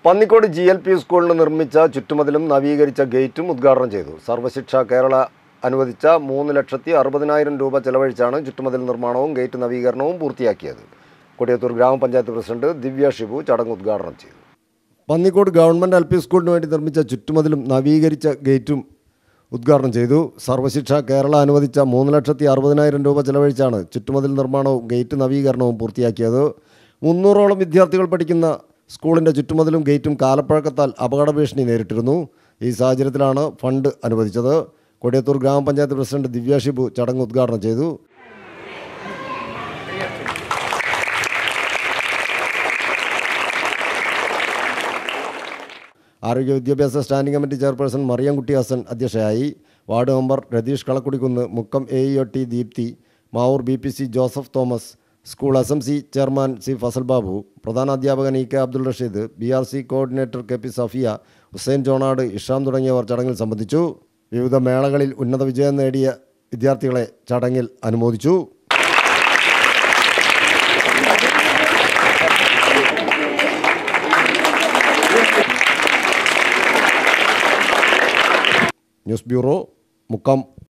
Pannikode GLP സ്കൂളിന് നിർമ്മിച്ച ചുറ്റുമതിലും നവീകരിച്ച ഗേറ്റും ഉദ്ഘാടനം ചെയ്തു. സർവശിക്ഷ കേരള അനുവദിച്ച 3,60,000 രൂപ ചെലവഴിച്ചാണ് ചുറ്റുമതിൽ നിർമ്മാണവും ഗേറ്റ് നവീകരണവും പൂർത്തിയാക്കിയത്. കൊടിയത്തൂർ ഗ്രാമപഞ്ചായത്ത് പ്രസിഡന്റ് ദിവ്യ ഷിബു ചടങ്ങ് ഉദ്ഘാടനം ചെയ്തു. പന്നിക്കോട് ഗവൺമെൻറ് LP സ്കൂളിന് വേണ്ടി നിർമ്മിച്ച ചുറ്റുമതിലും നവീകരിച്ച ഗേറ്റും ഉദ്ഘാടനം ചെയ്തു. സർവശിക്ഷ കേരള അനുവദിച്ച 3,60,000 രൂപ ചെലവഴിച്ചാണ് ചുറ്റുമതിൽ നിർമ്മാണവും ഗേറ്റ് നവീകരണവും പൂർത്തിയാക്കിയത്. 300ഓളം വിദ്യാർത്ഥികൾ പഠിക്കുന്ന സ്കൂളിൻ്റെ ചുറ്റുമതിലും ഗേറ്റും കാലപ്പഴക്കത്താൽ അപകട ഭീഷണി നേരിട്ടിരുന്നു. ഈ സാഹചര്യത്തിലാണ് ഫണ്ട് അനുവദിച്ചത്. കൊടിയത്തൂർ ഗ്രാമപഞ്ചായത്ത് പ്രസിഡന്റ് ദിവ്യ ഷിബു ചടങ്ങ് ഉദ്ഘാടനം ചെയ്തു. ആരോഗ്യ വിദ്യാഭ്യാസ standing committee chairperson Mariyamkutty Hasan അധ്യക്ഷയായി. Ward member Ratheesh Kalakkudikkunnu, Mukkam AEOT Deepthi, Mavoor BPC Joseph Thomas, school SMC chairman C Fazal Babu, പ്രധാനാധ്യാപകൻ EK Abdul Rasheed, BRC coordinator KP Safiya, Hussain ജോണാട്, ഇഷാം തുടങ്ങിയവർ ചടങ്ങിൽ സംബന്ധിച്ചു. വിവിധ മേളകളിൽ ഉന്നത വിജയം നേടിയ വിദ്യാർത്ഥികളെ ചടങ്ങിൽ അനുമോദിച്ചു. News bureau, Mukkam.